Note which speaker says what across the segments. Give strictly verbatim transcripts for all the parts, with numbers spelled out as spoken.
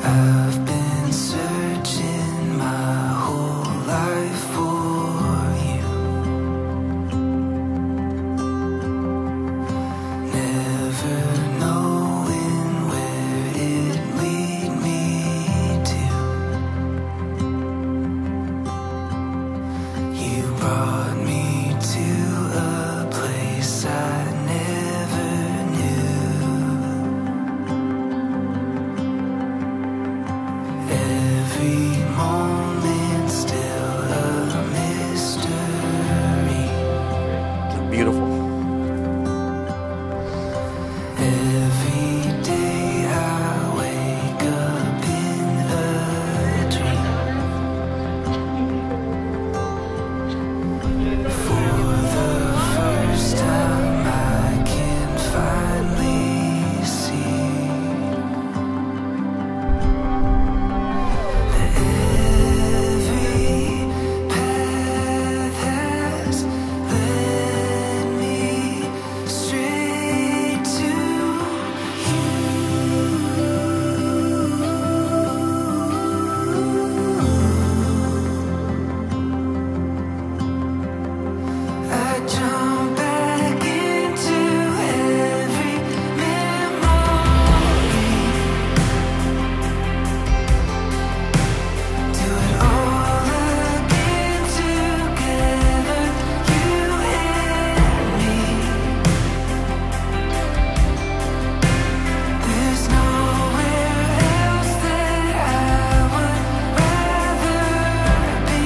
Speaker 1: I've been searching my whole life for you, never knowing where it'd lead me to. You brought me to a place I never knew. Every moment still a mystery.
Speaker 2: Beautiful.
Speaker 1: Every day I wake up in a dream. For the first time I can finally see that every path has led me straight to you. I jump back into every memory. Do it all again together, you and me. There's nowhere else that I would rather be.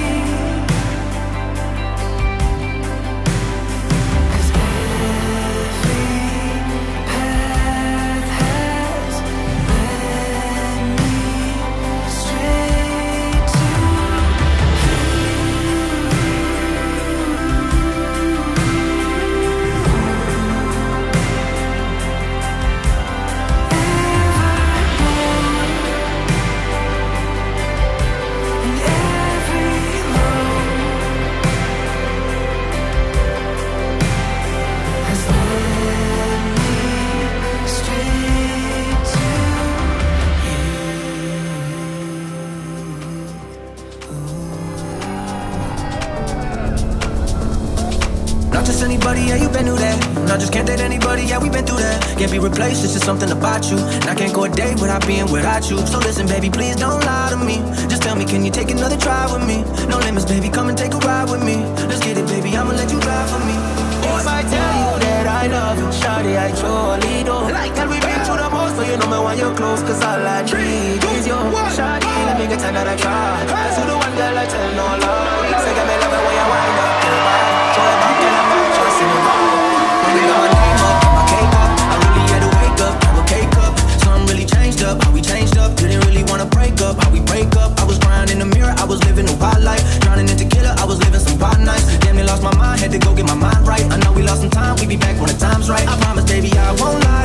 Speaker 1: 'Cause every path has led me straight to and every low has led me straight to
Speaker 3: Not just anybody, yeah, you been through that. Not just can't date anybody, yeah, we been through that. Can't be replaced, it's just something about you. And I can't go a day without being without you. So listen, baby, please don't lie to me. Just tell me, can you take another try with me? No limits, baby, come and take a ride with me. Let's get it, baby, I'ma let you drive for me.
Speaker 4: If I tell you that I love you, shawty, I truly do. Girl, we been through the most, so you know me when you're close. Cause all I need is you. Shawty, let me get time that I try. Cause you the one girl I tell no lie. Say, give me love it when you wind up your body. Show it back and I'm not just in the ball.
Speaker 3: When you got my name up, got my cake up, I really had to wake up, have a cake up. Something really changed up, how we changed up. Didn't really wanna break up, how we break up. I was crying in the mirror, I was living a wild life. Drowning in tequila, I was living some wild nights. Damn, they lost my mind, had to go get my mind right. I know we lost some time, we be back when the time's right. I promise, baby, I won't lie